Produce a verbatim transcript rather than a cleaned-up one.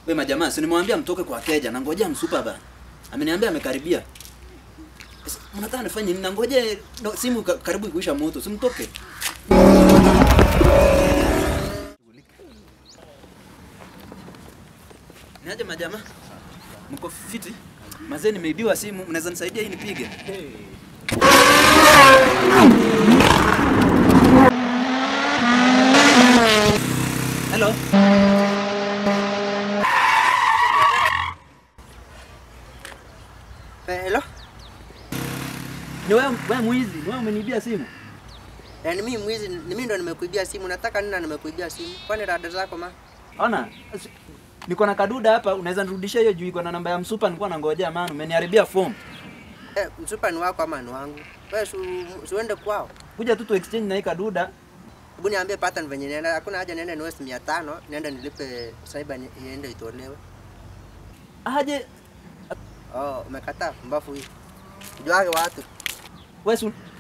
Wewe majamaa, si nimwambia mtoke kwa wateja na ngojea msupa bana. Ameniambia amekaribia. Mnataka nifanye nini? Ngoje no, simu ka, karibu kuisha moto. Simtoke. Niaje majamaa? Mko fiti? Mazee nimeibiwa simu, mnaweza nisaidia hii nipige? Hey. Hello. Hello? Ni wewe wewe mwizi, ni wewe umeniibia simu. Yaani mimi mwizi, ni mimi ndo nimekuibia simu. Nataka nini na nimekuibia simu? Kwani rada zako ma? Ona, niko na kaduda hapa, unaweza nirudishia hiyo juu iko na namba ya msupa nilikuwa nangojea maana umeniharibia form. Eh, msupa ni wako ama ni wangu? Wewe si uende kwao. Kuja tu tu exchange na hii kaduda. Hebu niambie pattern venye nenda. Hakuna haja niende ni West mia tano, niende nilipe cyber iende itolewe. Aje. Oh, umekataa mbafu hii. Juage watu. Wewe